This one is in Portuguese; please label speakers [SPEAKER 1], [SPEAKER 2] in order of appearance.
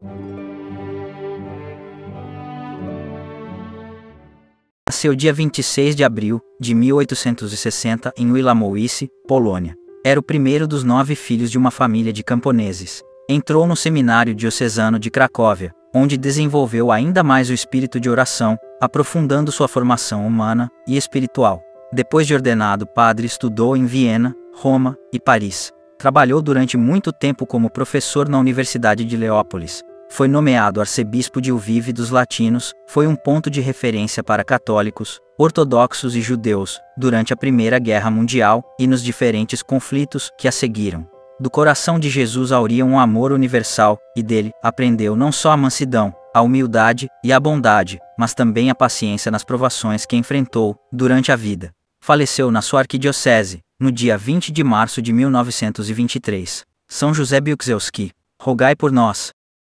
[SPEAKER 1] Nasceu dia 26 de abril de 1860 em Wilamowicz, Polônia. Era o primeiro dos 9 filhos de uma família de camponeses. Entrou no seminário diocesano de Cracóvia, onde desenvolveu ainda mais o espírito de oração, aprofundando sua formação humana e espiritual. Depois de ordenado padre, estudou em Viena, Roma e Paris. Trabalhou durante muito tempo como professor na Universidade de Leópolis. Foi nomeado arcebispo de Lviv dos Latinos, foi um ponto de referência para católicos, ortodoxos e judeus, durante a Primeira Guerra Mundial e nos diferentes conflitos que a seguiram. Do coração de Jesus auria um amor universal, e dele aprendeu não só a mansidão, a humildade e a bondade, mas também a paciência nas provações que enfrentou durante a vida. Faleceu na sua arquidiocese, no dia 20 de março de 1923. São José Biłkowski, rogai por nós.